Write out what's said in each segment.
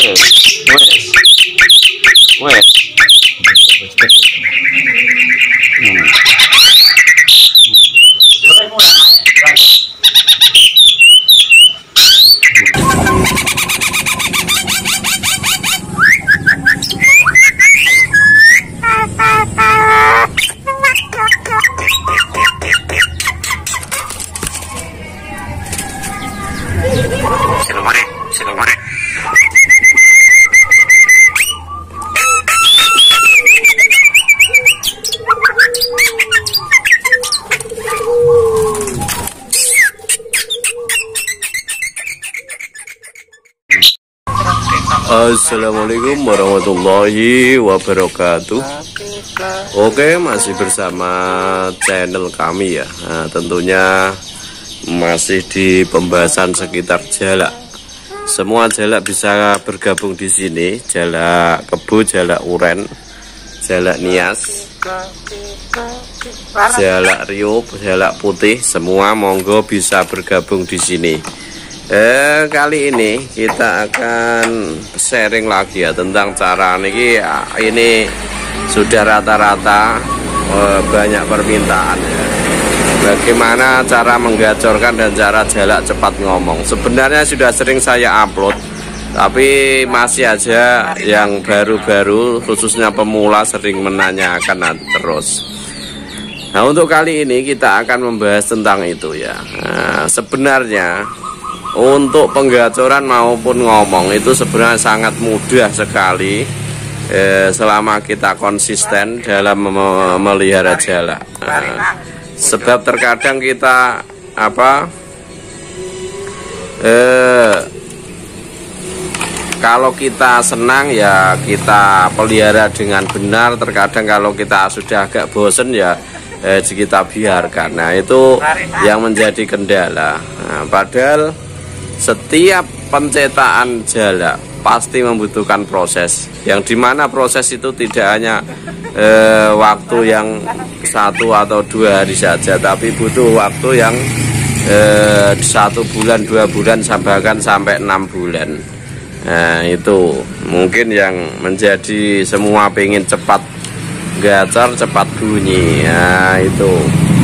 Wes. Assalamualaikum warahmatullahi wabarakatuh. Oke, masih bersama channel kami ya. Nah, tentunya masih di pembahasan sekitar jalak. Semua jalak bisa bergabung di sini. Jalak kebo, jalak uren, jalak nias, jalak rio, jalak putih, semua monggo bisa bergabung di sini. Kali ini kita akan sharing lagi ya tentang cara ini sudah rata-rata banyak permintaan ya. Bagaimana cara menggacorkan dan cara jalak cepat ngomong. Sebenarnya sudah sering saya upload, tapi masih aja yang baru-baru khususnya pemula sering menanyakan terus. Nah, untuk kali ini kita akan membahas tentang itu ya. Nah, sebenarnya untuk penggacoran maupun ngomong itu sebenarnya sangat mudah sekali selama kita konsisten dalam memelihara jalak. Sebab terkadang kita kalau kita senang ya kita pelihara dengan benar. Terkadang kalau kita sudah agak bosen ya kita biarkan. Nah, itu yang menjadi kendala. Nah, padahal setiap pencetakan jalak pasti membutuhkan proses, yang dimana proses itu tidak hanya waktu yang 1 atau 2 hari saja, tapi butuh waktu yang 1 bulan, 2 bulan, bahkan sampai 6 bulan. Nah, itu mungkin yang menjadi semua pengen cepat gacor, cepat bunyi. Nah, itu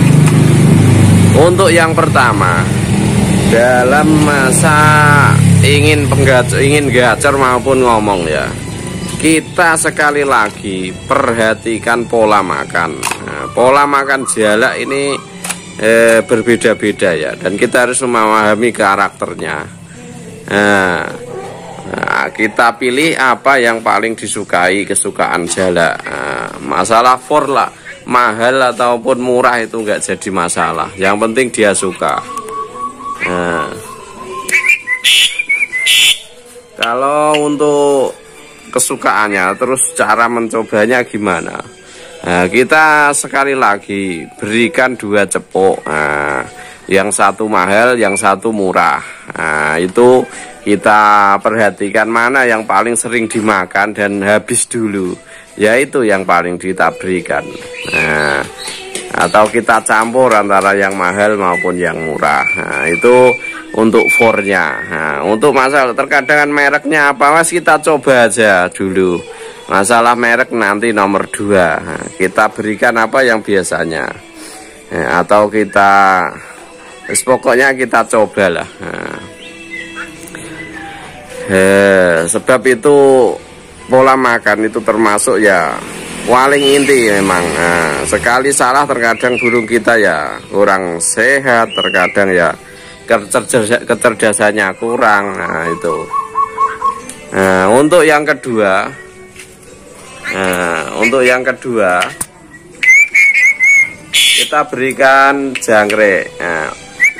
untuk yang pertama. Dalam masa ingin gacor maupun ngomong ya, kita sekali lagi perhatikan pola makan. Nah, pola makan jalak ini berbeda-beda ya, dan kita harus memahami karakternya. Nah, kita pilih apa yang paling disukai, kesukaan jalak. Nah, masalah lah, mahal ataupun murah itu nggak jadi masalah, yang penting dia suka. Nah, kalau untuk kesukaannya, terus cara mencobanya gimana? Nah, kita sekali lagi berikan 2 cepuk. Nah, yang satu mahal, yang satu murah. Nah, itu kita perhatikan mana yang paling sering dimakan dan habis dulu, yaitu yang paling kita berikan. Nah, atau kita campur antara yang mahal maupun yang murah. Nah, itu untuk fornya. Nah, untuk masalah terkadang mereknya apa, mas, kita coba aja dulu. Masalah merek nanti nomor 2. Nah, kita berikan apa yang biasanya. Nah, atau kita pokoknya kita cobalah. Nah, sebab itu pola makan itu termasuk ya paling inti memang. Nah, sekali salah terkadang burung kita ya kurang sehat, terkadang ya kecerdasannya kurang. Nah, itu. Nah, untuk yang kedua, kita berikan jangkrik. Nah,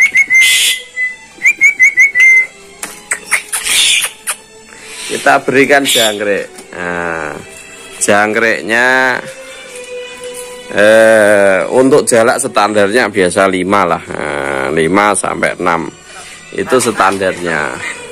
kita berikan jangkrik. Nah, jangkriknya untuk jalak standarnya biasa 5 lah, 5 sampai 6 itu standarnya.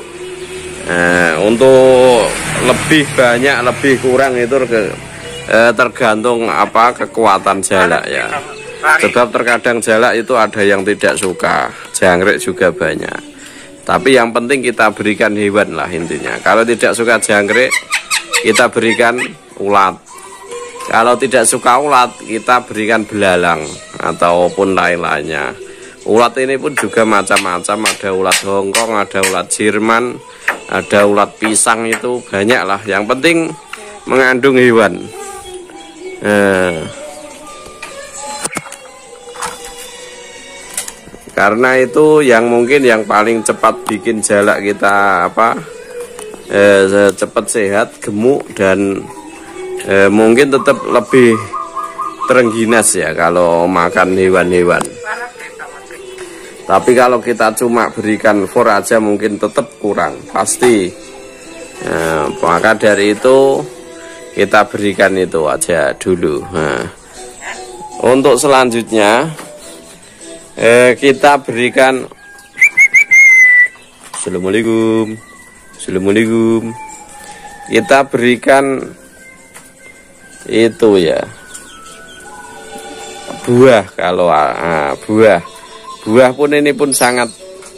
Untuk lebih banyak lebih kurang itu tergantung kekuatan jalak ya. Sebab terkadang jalak itu ada yang tidak suka, jangkrik juga banyak. Tapi yang penting kita berikan hewan lah intinya. Kalau tidak suka jangkrik, kita berikan ulat. Kalau tidak suka ulat, kita berikan belalang ataupun lain-lainnya. Ulat ini pun juga macam-macam. Ada ulat Hongkong, ada ulat Jerman, ada ulat pisang, itu banyak lah. Yang penting mengandung hewan. Karena itu yang mungkin yang paling cepat bikin jalak kita cepat sehat, gemuk, dan mungkin tetap lebih terengginas ya kalau makan hewan-hewan. Tapi kalau kita cuma berikan for aja mungkin tetap kurang pasti. Maka dari itu kita berikan itu aja dulu. Untuk selanjutnya kita berikan Assalamualaikum. Kita berikan itu ya, buah. Kalau buah pun ini pun sangat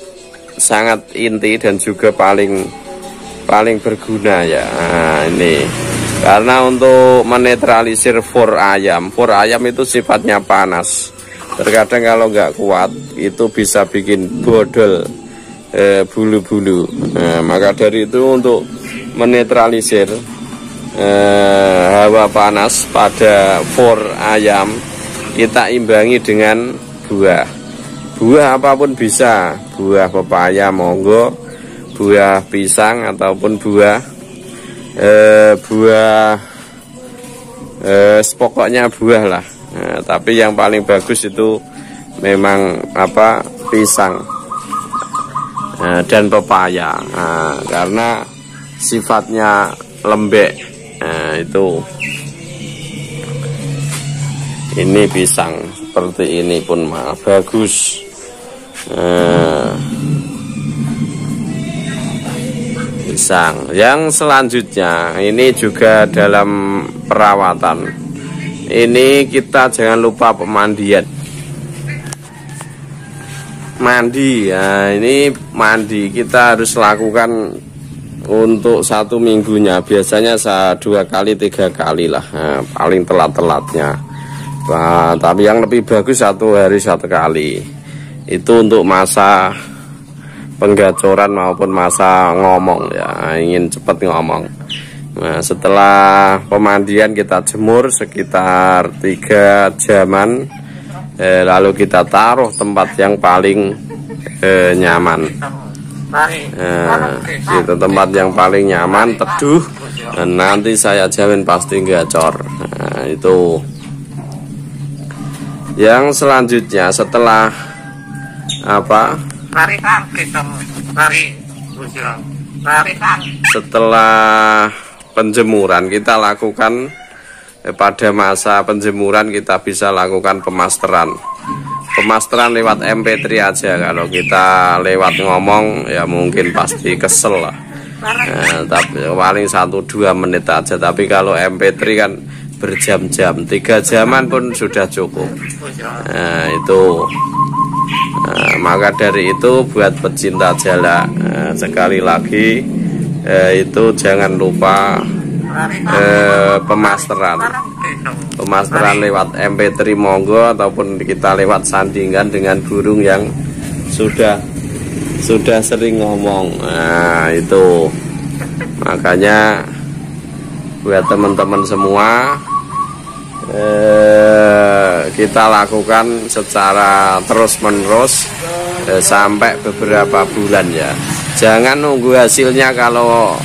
inti dan juga paling berguna ya. Ini karena untuk menetralisir for ayam itu sifatnya panas. Terkadang kalau nggak kuat itu bisa bikin bodol bulu-bulu. Maka dari itu untuk menetralisir hawa panas pada for ayam, kita imbangi dengan buah. Buah apapun bisa, buah pepaya monggo, buah pisang ataupun buah pokoknya buah lah. Tapi yang paling bagus itu memang pisang dan pepaya, karena sifatnya lembek. Itu ini pisang seperti ini pun bagus. Pisang yang selanjutnya ini juga dalam perawatan. Ini kita jangan lupa pemandian. Mandi ya, ini mandi kita harus lakukan untuk 1 minggunya. Biasanya 2 kali 3 kali lah, paling telat-telatnya. Tapi yang lebih bagus 1 hari 1 kali. Itu untuk masa penggacoran maupun masa ngomong ya, ingin cepat ngomong. Nah, setelah pemandian kita jemur sekitar 3 jaman, lalu kita taruh tempat yang paling nyaman. Itu tempat yang paling nyaman, teduh, dan nanti saya jamin pasti gacor. Nah, itu yang selanjutnya setelah setelah penjemuran kita lakukan, pada masa penjemuran kita bisa lakukan pemasteran lewat MP3 aja. Kalau kita lewat ngomong ya mungkin pasti kesel lah, tapi paling 1-2 menit aja. Tapi kalau MP3 kan berjam-jam, 3 jaman pun sudah cukup. Maka dari itu buat pecinta jalak, sekali lagi itu jangan lupa pemasteran lewat MP3 monggo, ataupun kita lewat sandingan dengan burung yang sudah sering ngomong. Nah, itu makanya buat teman-teman semua, kita lakukan secara terus-menerus sampai beberapa bulan ya. Jangan nunggu hasilnya kalau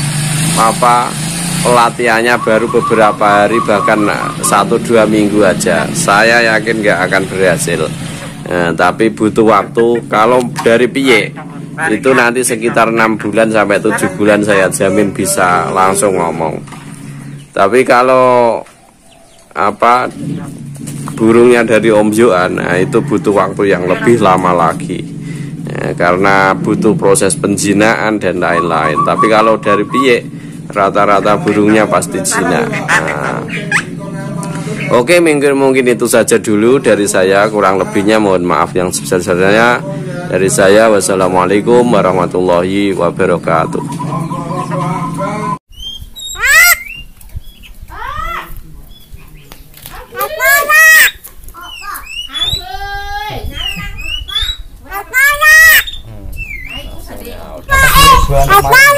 pelatihannya baru beberapa hari, bahkan 1-2 minggu aja. Saya yakin nggak akan berhasil. Tapi butuh waktu. Kalau dari piye itu nanti sekitar 6 bulan sampai 7 bulan saya jamin bisa langsung ngomong. Tapi kalau burungnya dari ombyoan, nah itu butuh waktu yang lebih lama lagi. Karena butuh proses penjinaan dan lain-lain. Tapi kalau dari piye, rata-rata burungnya pasti jina. Oke, mungkin itu saja dulu dari saya. Kurang lebihnya mohon maaf yang sebesar-besarnya. Dari saya, wassalamualaikum warahmatullahi wabarakatuh. Apa?